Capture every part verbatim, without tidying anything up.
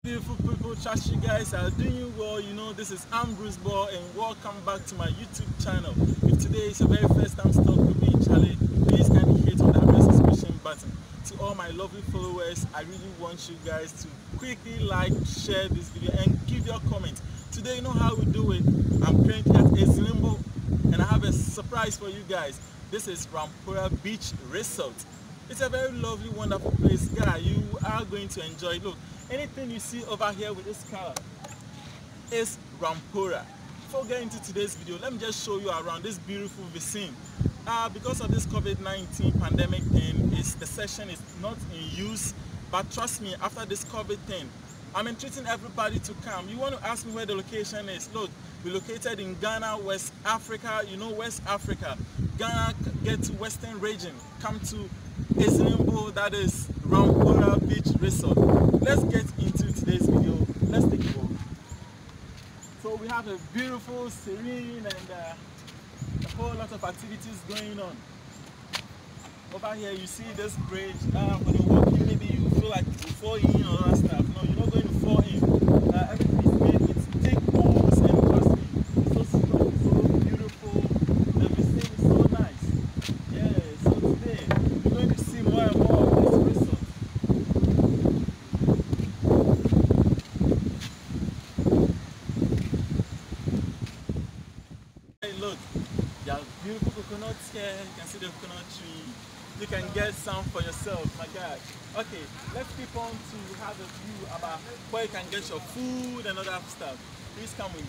Beautiful people, trust you guys are doing well. You know, this is Ambrose Ball and welcome back to my YouTube channel. If today is your very first time stuck with me, Charlie, please kindly hit on that subscription button. To all my lovely followers, I really want you guys to quickly like, share this video and give your comment. Today, you know how we do it. I'm currently at Ezinlibo and I have a surprise for you guys. This is Rampora Beach Resort. It's a very lovely, wonderful place, guys. You are going to enjoy it. Look, anything you see over here with this color is Rampora. Before getting into today's video, let me just show you around this beautiful vicinity. Uh, because of this COVID nineteen pandemic thing, is the session is not in use. But trust me, after this COVID thing, I'm entreating everybody to come. You want to ask me where the location is? Look, we're located in Ghana, West Africa. You know West Africa. Ghana, get to Western region. Come to Ezinlibo, that is Rampora Beach Resort. Let's get into today's video. Let's take a walk. So we have a beautiful, serene, and uh, a whole lot of activities going on. Over here, you see this bridge. Uh, when you walk in, maybe you feel like you fall in or that stuff. No, you're not going to fall in. Uh, everything is made with thick poles and trust me, so strong, so beautiful. The vicinity is so nice. Yeah. So today you're going to see more and more of this resort. Hey, look, there are beautiful coconuts here. You can see the coconut tree. You can get some for yourself, my God. Okay, let's keep on to have a view about where you can get your food and other stuff. Please come with me.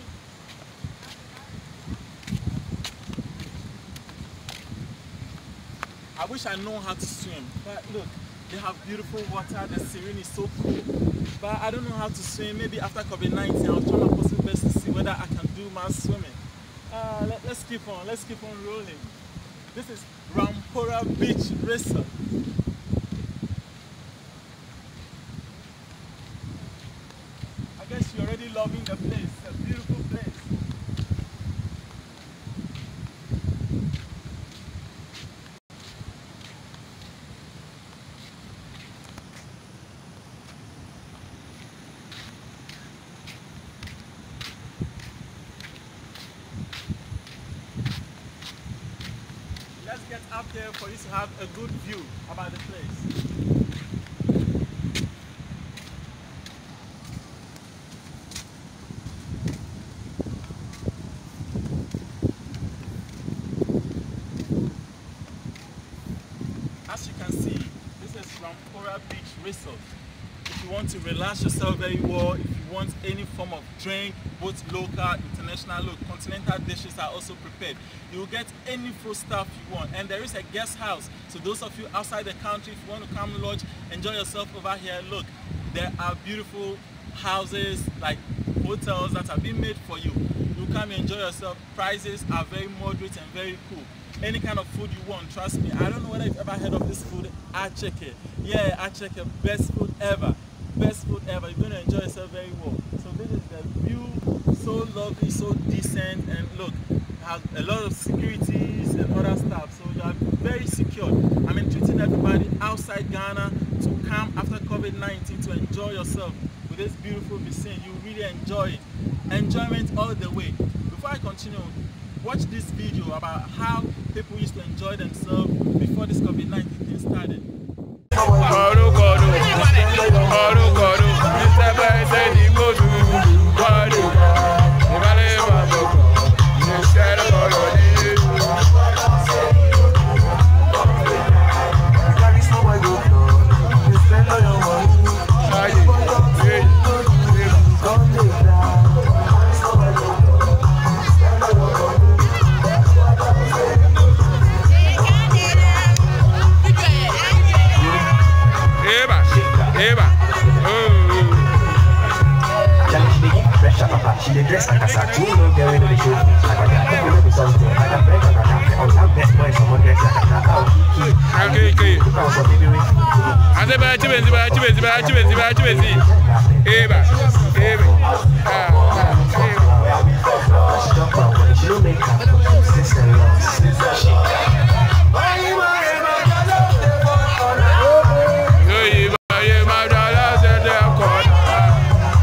I wish I know how to swim, but look, they have beautiful water, the serene is so cool. But I don't know how to swim. Maybe after COVID nineteen, I'll try my possible best to see whether I can do my swimming. Uh, let, let's keep on, let's keep on rolling. This is Rampora Beach Resort. I guess you're already loving the place. It's a beautiful place. Let's get up there for you to have a good view about the place. As you can see, this is Rampora Beach Resort. If you want to relax yourself very well, if you want any form of drink, both local, international, look, continental dishes are also prepared. You will get any food stuff you want. And there is a guest house. So those of you outside the country, if you want to come lodge, enjoy yourself over here, look, there are beautiful houses, like hotels that have been made for you. You come and enjoy yourself. Prices are very moderate and very cool. Any kind of food you want, trust me. I don't know whether you've ever heard of this food, Acheke. Yeah, Acheke, best food ever. Best food ever. You're going to enjoy yourself very well. So this is the view, so lovely, so decent, and look, it has a lot of securities and other stuff. So you are very secure. I'm entreating everybody outside Ghana to come after COVID nineteen to enjoy yourself with this beautiful vicinity. You really enjoy it. Enjoyment all the way. Before I continue, watch this video about how people used to enjoy themselves before this COVID nineteen thing started. She dressed like a sack. You know, girl, into the show. I got that. You know, something. I got bread. I got that. I was that best boy. Someone dressed like a sack. Okay, okay. I said, "Bye, Chibesi, bye, Chibesi, bye, Chibesi, bye, Chibesi." Hey, bye, hey, bye. Ah, ah, hey. She don't make her sister lost. Yo, you, you, my dollars and they're caught.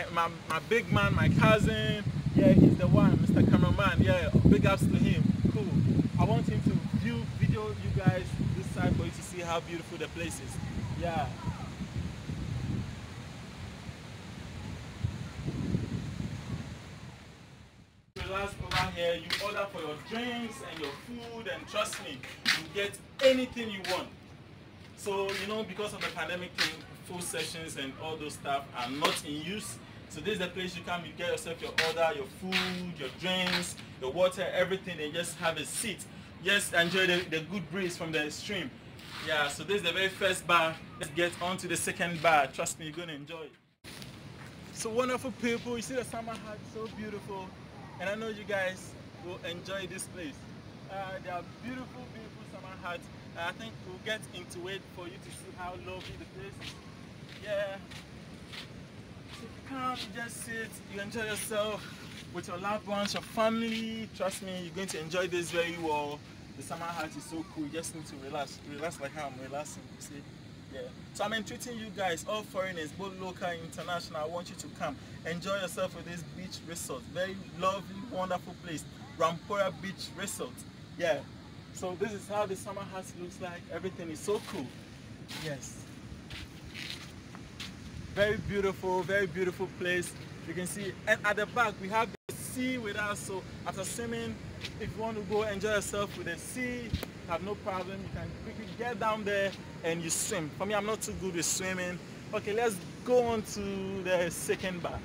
my, my, my big man, my cousin. Yeah, he's the one, Mister Cameraman. Yeah, big ups to him. Cool. I want him to view, video you guys this side for you to see how beautiful the place is. Yeah. Relax over here. You order for your drinks and your food, and trust me, you get anything you want. So, you know, because of the pandemic thing, food sessions and all those stuff are not in use. So this is the place you come, you get yourself your order, your food, your drinks, your water, everything, and just have a seat. Just enjoy the, the good breeze from the stream. Yeah, so this is the very first bar. Let's get on to the second bar. Trust me, you're going to enjoy it. So wonderful people, you see the summer hat, so beautiful. And I know you guys will enjoy this place. Uh, there are beautiful, beautiful summer hats. I think we'll get into it for you to see how lovely the place is. Yeah. So you come, you just sit, you enjoy yourself with your loved ones, your family. Trust me, you're going to enjoy this very well. The summer hat is so cool. You just need to relax. Relax like how I'm relaxing, you see. Yeah. So I'm entreating you guys, all foreigners, both local and international. I want you to come. Enjoy yourself with this beach resort. Very lovely, wonderful place. Rampora Beach Resort. Yeah. So this is how the summer house looks like. Everything is so cool. Yes. Very beautiful, very beautiful place. You can see, and at the back we have the sea with us. So after swimming, if you want to go enjoy yourself with the sea, have no problem. You can quickly get down there and you swim. For me, I'm not too good with swimming. Okay, let's go on to the second bar.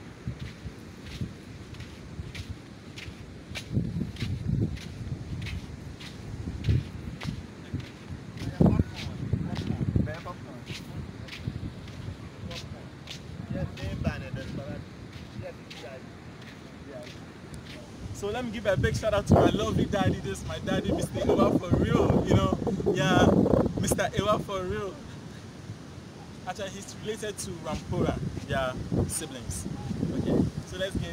So let me give a big shout out to my lovely daddy. This is my daddy, Mister Ewa for real, you know. Yeah, Mister Ewa for real. Actually, he's related to Rampora, yeah, siblings. Okay, so let's get.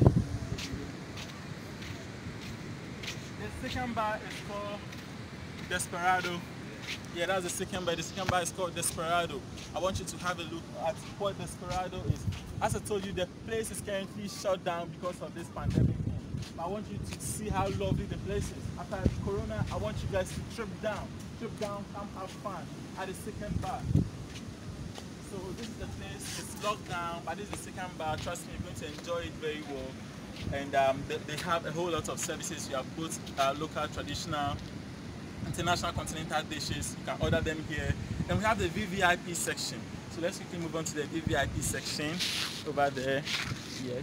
The second bar is called Desperado. Yeah, that's the second bar. The second bar is called Desperado. I want you to have a look at what Desperado is. As I told you, the place is currently shut down because of this pandemic. I want you to see how lovely the place is. After Corona, I want you guys to trip down. Trip down, come have fun at the second bar. So this is the place, it's locked down, but this is the second bar. Trust me, you're going to enjoy it very well. And um, they, they have a whole lot of services. You have both uh, local, traditional, international, continental dishes. You can order them here. And we have the V V I P section. So let's quickly move on to the V V I P section over there. Yes.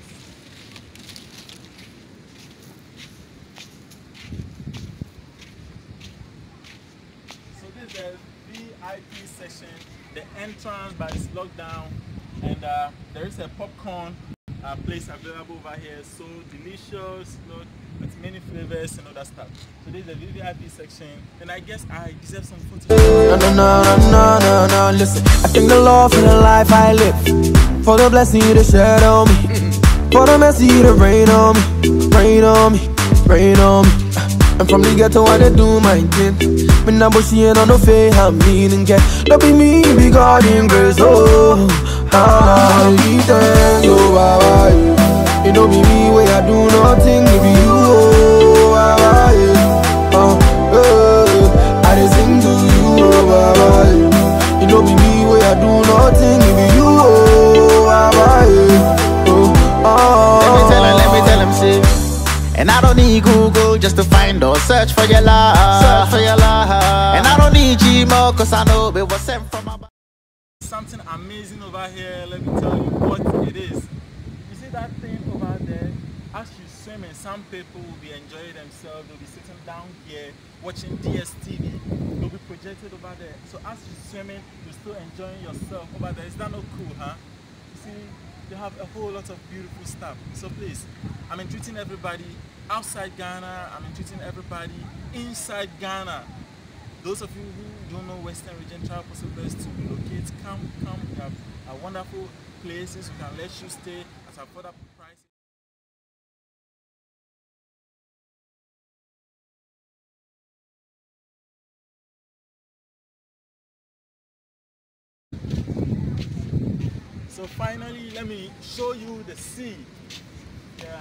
The V I P section, the entrance but it's locked down, and uh, there is a popcorn uh, place available over here, so delicious, you know, with many flavors and other stuff. So this is the V I P section, and I guess I deserve some photos. No, no, no, no, no, no, no, listen, I thank the Lord for the life I live, for the blessing to shed on me, for the mercy to rain on me, rain on me, rain on me. And from the ghetto I do my thing. Me nah bushy and on no fake I'm meaning get. Don't be me, be God in grace. Oh, ah, leave them, yo, ah, yeah. It don't be me where I do nothing. It be you, oh, ah, yeah. Uh, uh, I just sing to you, oh, ah, yeah. It don't be me where I do nothing. It be you, oh, ah, yeah. Oh, ah. Let me tell him, let me tell him, see. And I don't need Google just to find or search for your love, search for your love. And I don't need Gmail cause I know it was sent from my. Something amazing over here, let me tell you what it is. You see that thing over there? As you swim, and some people will be enjoying themselves, they'll be sitting down here watching D S T V, they'll be projected over there. So as you're swimming, you're still enjoying yourself over there. Is that not cool, huh? You see, they have a whole lot of beautiful stuff. So please, I'm entreating everybody outside Ghana, I'm entreating everybody inside Ghana. Those of you who don't know Western Region travel possibilities to relocate, come, come. We have uh, wonderful places we can let you stay at affordable prices. So So finally, let me show you the sea. Yeah.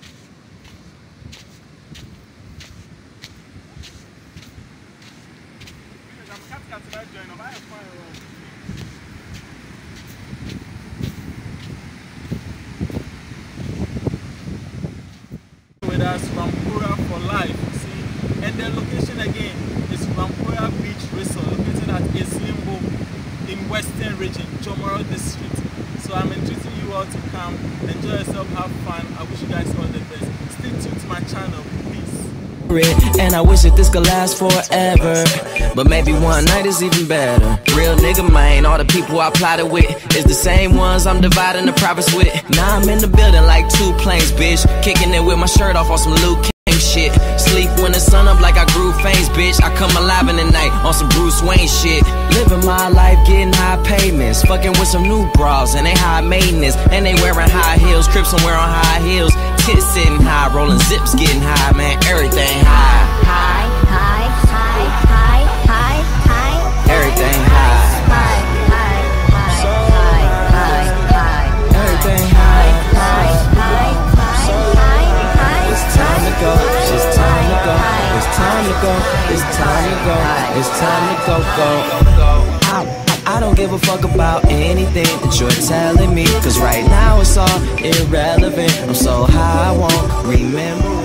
With us, Rampora for life, you see. And the location again is Rampora Beach Resort, located at Ezinlibo in Western Region, Rampora District. So I'm entreating you all to come, enjoy yourself, have fun. I wish you guys all the best. Stay tuned to my channel. Peace. And I wish that this could last forever, but maybe one night is even better. Real nigga, man, all the people I plotted with is the same ones I'm dividing the profits with. Now I'm in the building like two planes, bitch. Kicking it with my shirt off on some Luke King shit. Sleep when the sun up like I grew fangs, bitch. I come alive in the night on some Bruce Wayne shit. Living my life, getting high payments. Fucking with some new bras and they high maintenance. And they wearing high heels, Crips I'm wearing high heels. Tits sitting high, rolling zips, getting high, man, everything high. High, high, high, high, high, high. Everything high. High, high, high, high, high, high. Everything high. High, high, high, high, high. It's time to go, it's time to go, it's time to go, it's time to go, it's time to go, go, go. I, I don't give a fuck about anything that you're telling me, cause right now it's all irrelevant. I'm so high, I won't remember